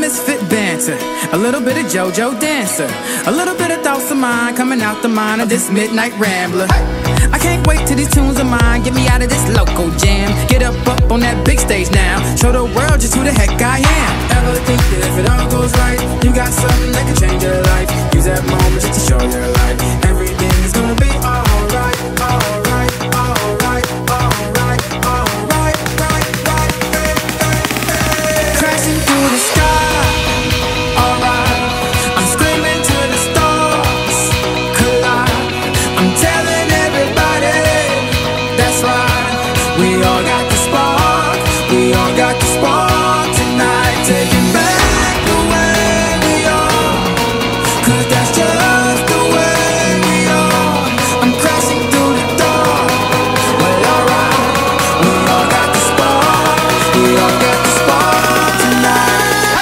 misfit banter, a little bit of JoJo dancer, a little bit of thoughts of mine coming out the mind of this midnight rambler. I can't wait till these tunes of mine get me out of this local jam. Get up on that big stage now, show the world just who the heck I am. Ever think that if it all goes right, you got something that can change your life? Use that moment just to show your life. Everything is gonna be alright, alright, alright, alright, alright, right, right, right, right, right. Crashing through the sky, alright. I'm screaming to the stars, collide. I'm telling everybody, that's right. We all got the spark, we all got the spark tonight. Taking back the way we are, 'cause that's just the way we are. I'm crashing through the door, well alright. We all got the spark, we all got the spark tonight.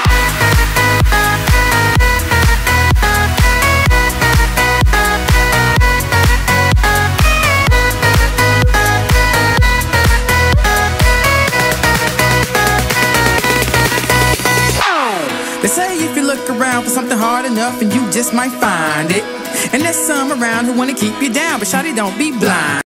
They say if you look around for something hard enough, and you just might find it. And there's some around who wanna keep you down, but shawty, don't be blind.